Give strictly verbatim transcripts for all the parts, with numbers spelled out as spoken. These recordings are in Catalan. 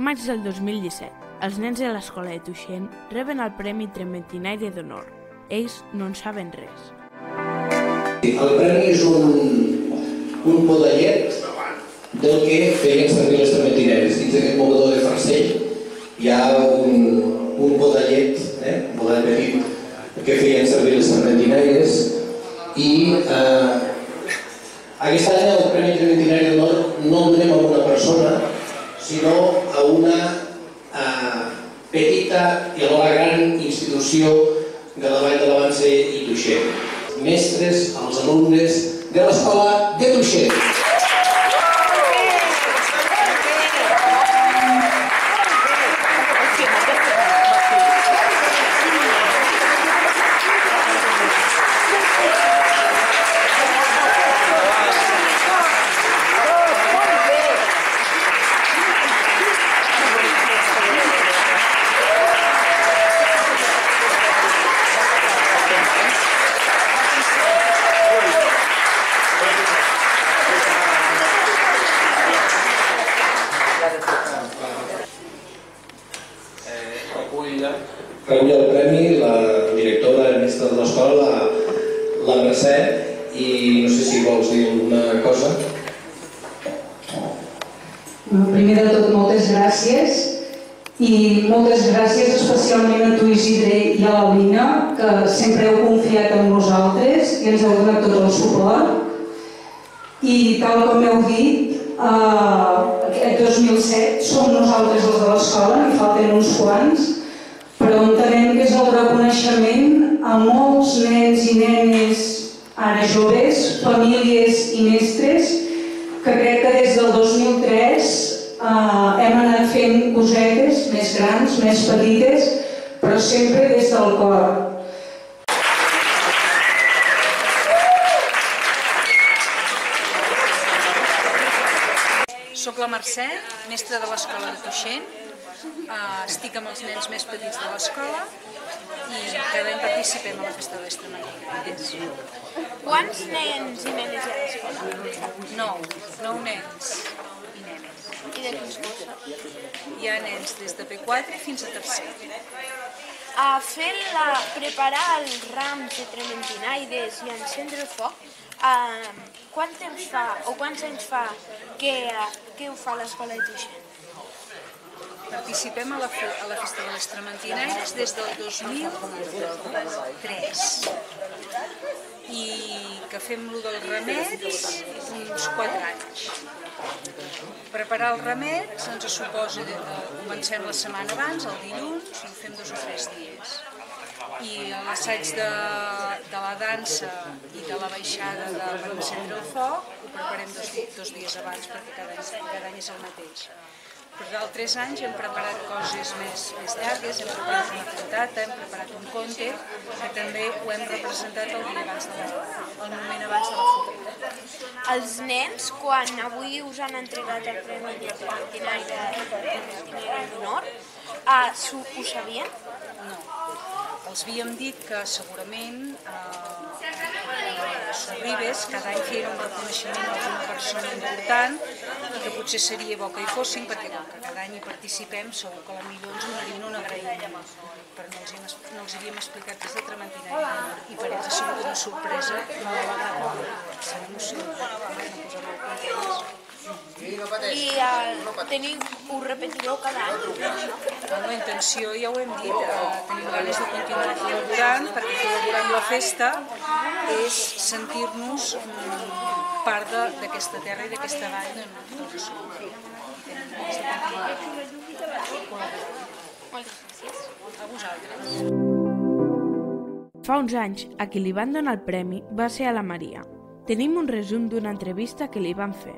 maig del dos mil disset, els nens de l'escola de Tuixén reben el Premi Trementinaire d'Honor. Ells no en saben res. El premi és un, un modellet del que feien servir les trementinaires. Dins d'aquest mocador de farcell hi ha un, un modellet, eh, un model petit, que feien servir les trementinaires i eh, aquest any el Premi Trementinaire d'Honor no el donem a una persona, sinó a una eh, petita i alhora gran institució de la Vall de la Vansa i Tuixén. Mestres, els alumnes de l'escola de Tuixén. Recull el premi la directora i mestra de l'escola, la Mercè, i no sé si vols dir alguna cosa. Primer de tot, moltes gràcies, i moltes gràcies especialment a tu, Isidre, i a la Lina, que sempre heu confiat en nosaltres i ens heu donat tot el suport. I tal com heu dit, aquest dos mil set som nosaltres els de l'escola, n'hi falten uns quants, però entenem que és el reconeixement a molts nens i nenes, ara joves, famílies i mestres, que crec que des del dos mil tres hem anat fent cosetes més grans, més petites, però sempre des del cor. Soc la Mercè, mestra de l'escola de Tuixén. Estic amb els nens més petits de l'escola i cada any participem a la festa de les trementinaires. Quants nens i nenes hi ha a l'escola? Nou, nou nens i nenes. I de quins cursos? Hi ha nens des de P quatre fins a tercer. A fer la, preparar els rams de trementinaires i encendre el foc, eh, quant temps fa o quants anys fa que, que ho fa l'escola de Tuixén? Participem a la, a la festa de les trementinaires des del dos mil tres i que fem lo dels ramets uns quatre anys. Preparar els ramets ens suposa que comencem la setmana abans, el dilluns, i ho fem dos o tres dies. I l'assaig de, de la dansa i de la baixada de, per encendre el foc ho preparem dos, dos dies abans perquè cada any, cada any és el mateix. Per altres anys hem preparat coses més, més llargues, hem preparat una cantata, hem preparat un conte, que també ho hem representat el dia abans de la, el moment abans de la foguera. Els nens, quan avui us han entregat el Premi de Trementinaire d'Honor, uh, ho sabien? No. Els havíem dit que segurament eh, Sorribes cada any feien un reconeixement a una persona important i que potser seria bo que hi fossin perquè com que cada any hi participem segur que potser ens donarien un agraïment, però no els, hem, no els havíem explicat que és de Trementinaire i per ells ha sigut una sorpresa molt agradable. S'han emocionat, m'han posat molt contents. I el, teniu, ho repetireu cada any? La intenció, ja ho hem dit, eh, tenim ganes de continuar col·laborant perquè col·laborar amb la festa és sentir-nos part d'aquesta terra i d'aquesta vall. Doncs, Moltes gràcies. A vosaltres. Fa uns anys, a qui li van donar el premi va ser a la Maria. Tenim un resum d'una entrevista que li van fer.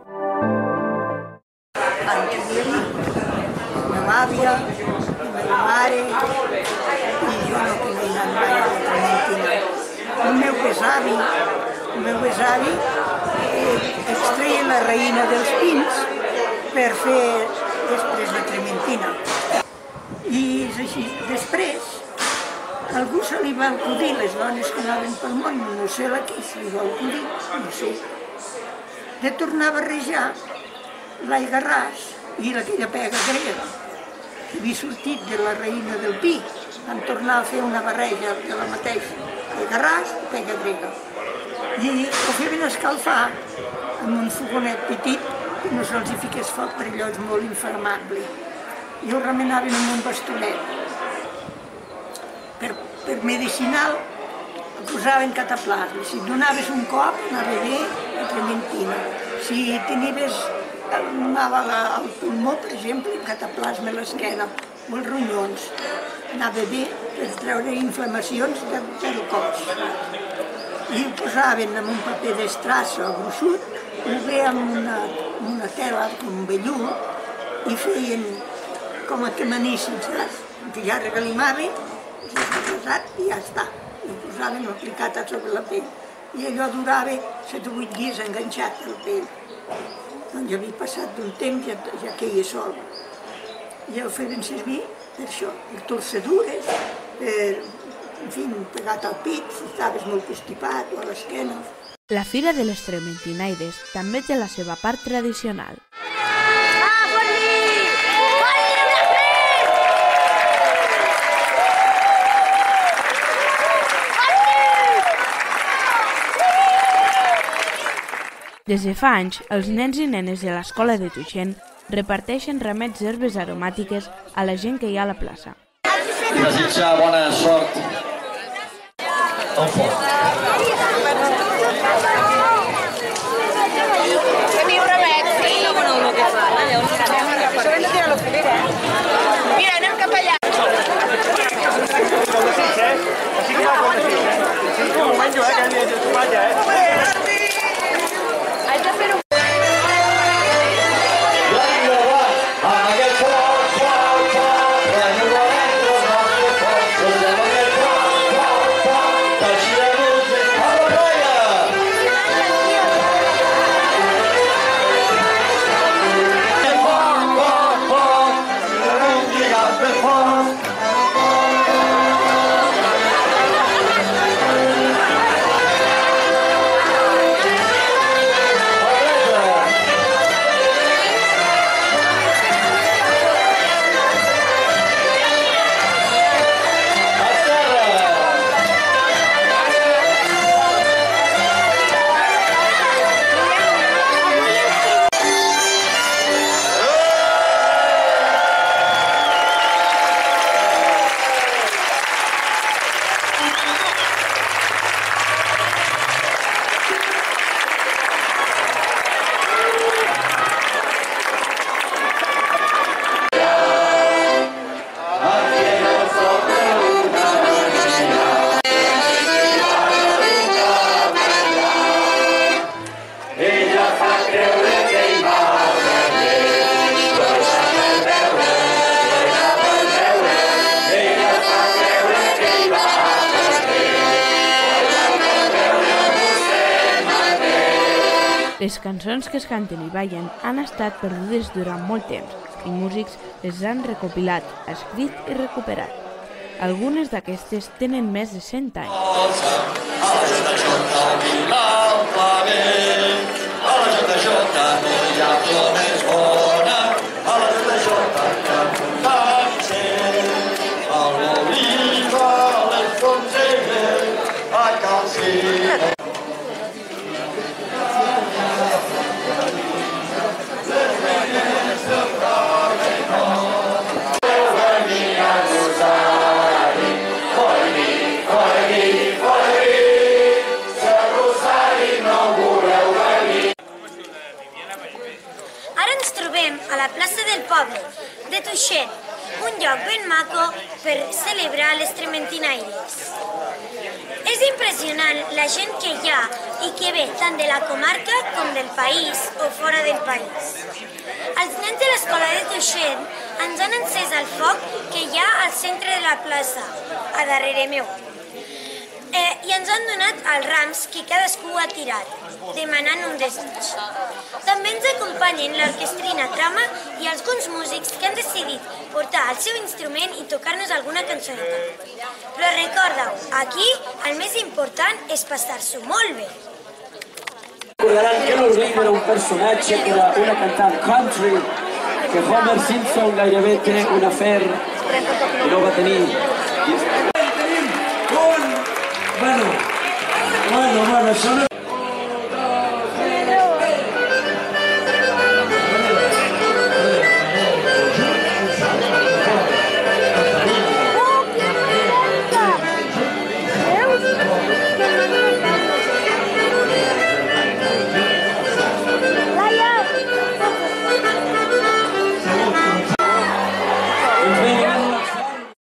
La l'àvia, la meva mare i jo no tenia mai a la Trementina. El meu besavi, el meu besavi eh, extreia la raïna dels pins per fer després la trementina. I és així. Després, a algú se li va acudir, les dones que anaven pel món, no sé la qui se li va acudir, no sé, de tornar a barrejar l'aigua ras i aquella pega grega havia sortit de la raïna del pi, van tornar a fer una barreja de la mateixa, de garràs i pega grega. I ho feien escalfar amb un fogonet petit, que no se'ls hi fiqués foc, per allò és molt inflamable. I ho remenaven amb un bastonet. Per, per medicinal ho posaven cataplasma. Si et donaves un cop, anava bé la trementina. Si tenies, anava al pulmó, per exemple, cataplasma a l'esquena, o els ronyons. Anava bé per treure inflamacions del cos. I ho posaven en un paper d'estrassa o gruixut, o bé amb una, una tela com vellut, i feien com a que manissin, saps? Ja regalimaven, i ja està. I ho posaven aplicat a sobre la pell. I allò durava set o vuit dies enganxat al pell. Doncs ja havia passat d'un temps, ja, ja queia sol. I ho feien servir per això, per torcedures, per, en fi, pegat al pit, si estaves molt constipat o a l'esquena. La Fira de les Trementinaires també té la seva part tradicional. Des de fa anys, els nens i nenes de l'escola de Tuixén reparteixen remets d'herbes aromàtiques a la gent que hi ha a la plaça. Desitjar bona sort al foc. Teniu remet, sí? Mira, anem cap allà. Així que va, així que un moment jo, eh, que hem de trobar ja, eh? Les cançons que es canten i ballen han estat perdudes durant molt temps i músics les han recopilat, escrit i recuperat. Algunes d'aquestes tenen més de cent anys. A la plaça del poble de Tuixén, un lloc ben maco per celebrar les Trementinaires. És impressionant la gent que hi ha i que ve tant de la comarca com del país o fora del país. Els nens de l'escola de Tuixén ens han encès el foc que hi ha al centre de la plaça, a darrere meu. Eh, I ens han donat els rams que cadascú ha tirat, demanant un desig. També ens acompanyen l'orquestrina Trama i alguns músics que han decidit portar el seu instrument i tocar-nos alguna cançoneta. Però recorda-ho, aquí el més important és passar-s'ho molt bé. Recordaran que Lolita era un personatge que era una cantant country que Homer Simpson gairebé té un afer i no va tenir. Tenim un... Bueno, bueno, bueno, això no...